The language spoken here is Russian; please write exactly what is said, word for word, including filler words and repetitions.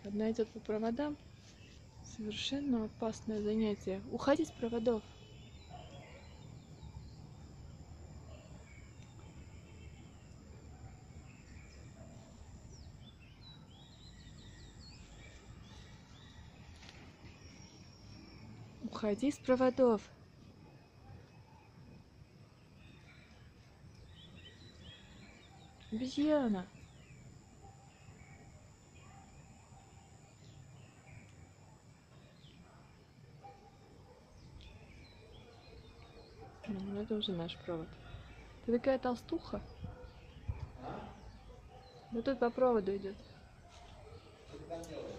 Одна идет по проводам. Совершенно опасное занятие. Уходи с проводов. Уходи с проводов. Обезьяна. Ну, это уже наш провод. Ты такая толстуха? Да тут по проводу идет.